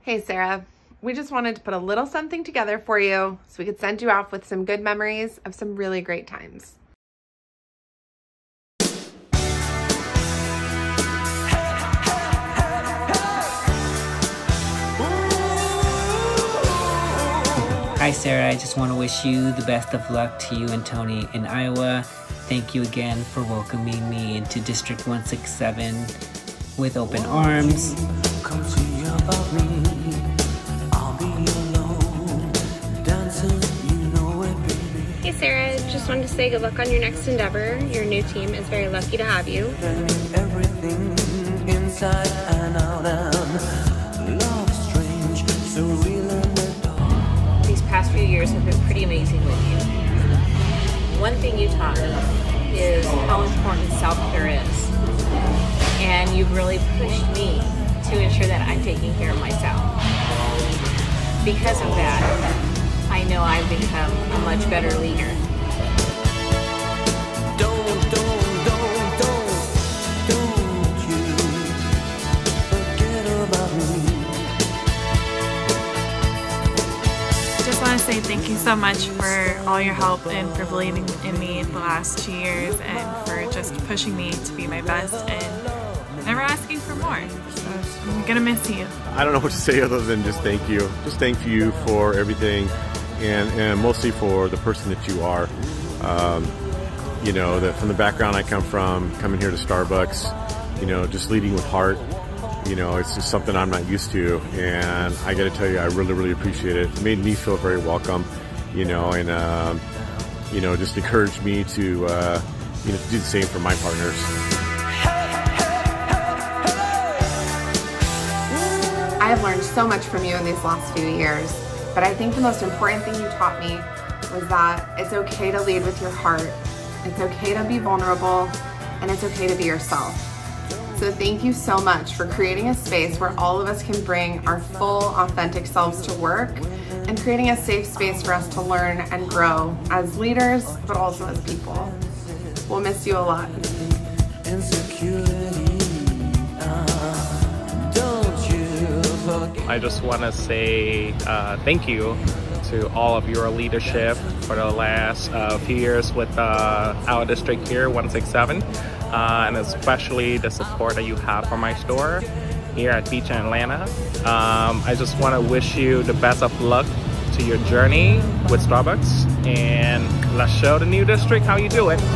Hey Sarah, we just wanted to put a little something together for you so we could send you off with some good memories of some really great times. Hi Sarah, I just want to wish you the best of luck to you and Tony in Iowa. Thank you again for welcoming me into District 167 with open arms. Hey Sarah, just wanted to say good luck on your next endeavor. Your new team is very lucky to have you. Everything inside and out and love strange, surreal and these past few years have been pretty amazing with you. One thing you taught me is how important self-care is. And you've really pushed me to ensure that I'm taking care of myself. Because of that, I know I've become a much better leader. don't you forget about me. Just want to say thank you so much for all your help and for believing in me the last 2 years and for just pushing me to be my best and never asking for more. So I'm gonna miss you. I don't know what to say other than just thank you. Just thank you for everything and mostly for the person that you are. You know, that from the background I come from, coming here to Starbucks, you know, just leading with heart. You know, it's just something I'm not used to, and I got to tell you, I really appreciate it. It made me feel very welcome, you know, and you know, just encouraged me to you know, to do the same for my partners. I have learned so much from you in these last few years, but I think the most important thing you taught me was that it's okay to lead with your heart, it's okay to be vulnerable, and it's okay to be yourself. So thank you so much for creating a space where all of us can bring our full, authentic selves to work and creating a safe space for us to learn and grow as leaders, but also as people. We'll miss you a lot. I just want to say thank you to all of your leadership for the last few years with our district here, 167, and especially the support that you have for my store here at Beach in Atlanta. I just want to wish you the best of luck to your journey with Starbucks, and let's show the new district how you do it.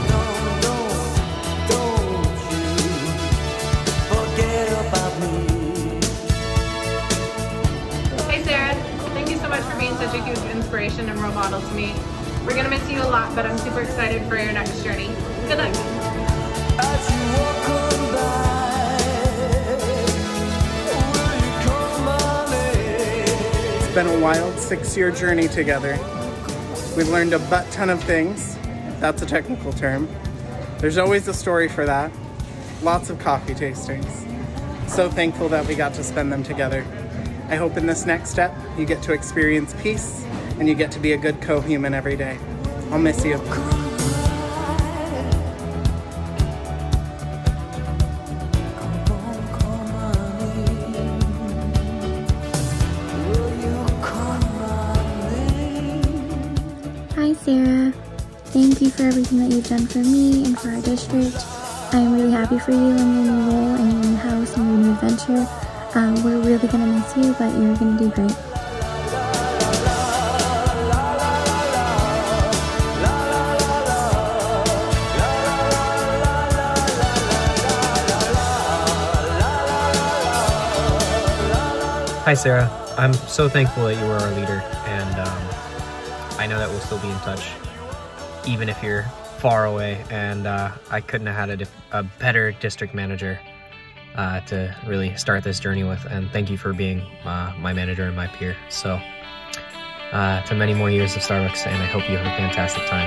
Such a huge inspiration and role model to me. We're gonna miss you a lot, but I'm super excited for your next journey. Good luck. It's been a wild 6-year journey together. We've learned a butt ton of things. That's a technical term. There's always a story for that. Lots of coffee tastings. So thankful that we got to spend them together. I hope in this next step, you get to experience peace and you get to be a good co-human every day. I'll miss you. Hi Sarah, thank you for everything that you've done for me and for our district. I'm really happy for you in your new role and your new house and your new adventure. We're really gonna miss you, but you're gonna do great. Hi Sarah, I'm so thankful that you were our leader, and I know that we'll still be in touch, even if you're far away, and I couldn't have had a better district manager to really start this journey with, and thank you for being my manager and my peer. So to many more years of Starbucks, and I hope you have a fantastic time.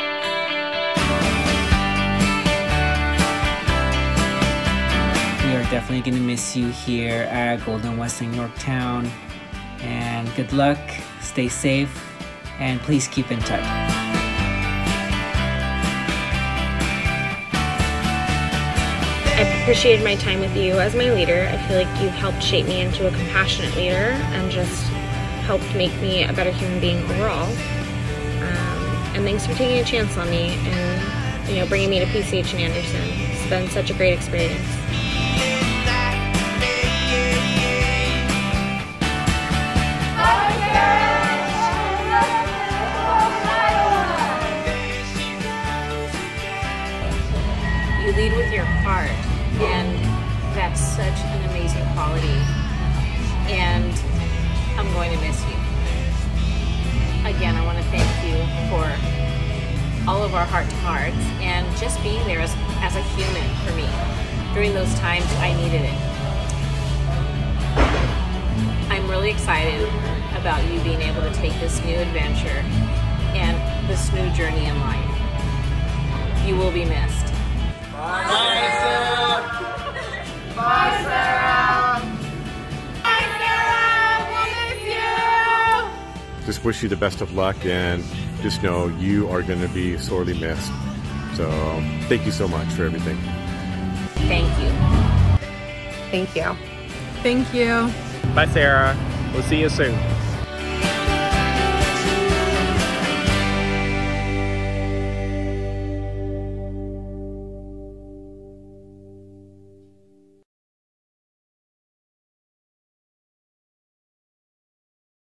We are definitely gonna miss you here at Golden West in Yorktown, and good luck, stay safe, and please keep in touch. I've appreciated my time with you as my leader. I feel like you've helped shape me into a compassionate leader and just helped make me a better human being overall. And thanks for taking a chance on me and bringing me to PCH and Anderson. It's been such a great experience. You lead with your heart, and that's such an amazing quality, and I'm going to miss you. Again, I want to thank you for all of our heart-to-hearts and just being there as a human for me during those times I needed it. I'm really excited about you being able to take this new adventure and this new journey in life. You will be missed. Bye, Sarah! Bye, Sarah! Bye, Sarah! We'll miss you! Just wish you the best of luck, and just know you are going to be sorely missed. So thank you so much for everything. Thank you. Thank you. Thank you. Bye, Sarah. We'll see you soon.